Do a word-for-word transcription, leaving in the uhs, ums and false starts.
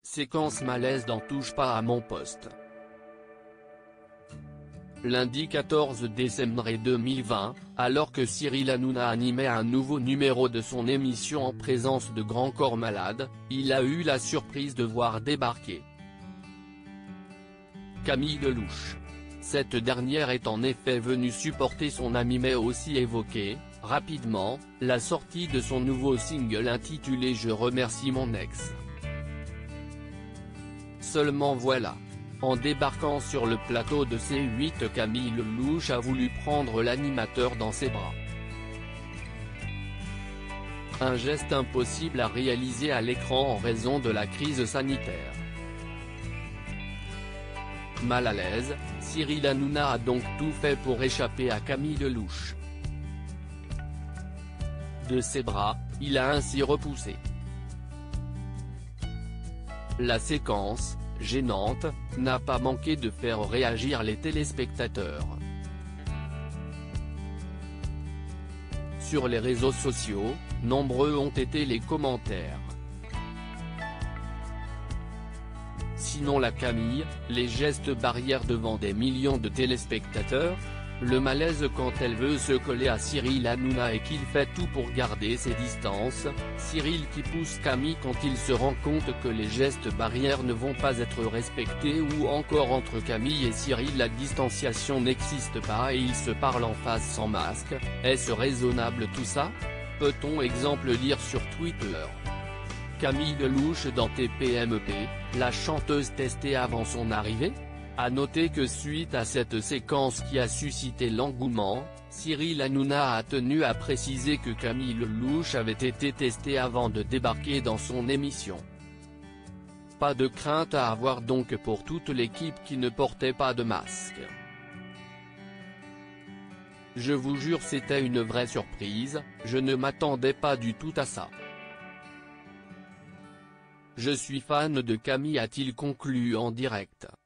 Séquence malaise dans Touche pas à mon poste. Lundi quatorze décembre deux mille vingt, alors que Cyril Hanouna animait un nouveau numéro de son émission en présence de Grand Corps Malade, il a eu la surprise de voir débarquer Camille Delouche. Cette dernière est en effet venue supporter son ami mais aussi évoquer, rapidement, la sortie de son nouveau single intitulé « Je remercie mon ex ». Seulement voilà. En débarquant sur le plateau de C huit, Camille Delouche a voulu prendre l'animateur dans ses bras. Un geste impossible à réaliser à l'écran en raison de la crise sanitaire. Mal à l'aise, Cyril Hanouna a donc tout fait pour échapper à Camille Delouche. De ses bras, il a ainsi repoussé. La séquence, gênante, n'a pas manqué de faire réagir les téléspectateurs. Sur les réseaux sociaux, nombreux ont été les commentaires. Sinon la Camille, les gestes barrières devant des millions de téléspectateurs, le malaise quand elle veut se coller à Cyril Hanouna et qu'il fait tout pour garder ses distances, Cyril qui pousse Camille quand il se rend compte que les gestes barrières ne vont pas être respectés ou encore entre Camille et Cyril la distanciation n'existe pas et ils se parlent en face sans masque. Est-ce raisonnable tout ça? Peut-on exemple lire sur Twitter. Camille Delouche dans T P M P, la chanteuse testée avant son arrivée? A noter que suite à cette séquence qui a suscité l'engouement, Cyril Hanouna a tenu à préciser que Camille Delouche avait été testée avant de débarquer dans son émission. Pas de crainte à avoir donc pour toute l'équipe qui ne portait pas de masque. Je vous jure c'était une vraie surprise, je ne m'attendais pas du tout à ça. Je suis fan de Camille, a-t-il conclu en direct.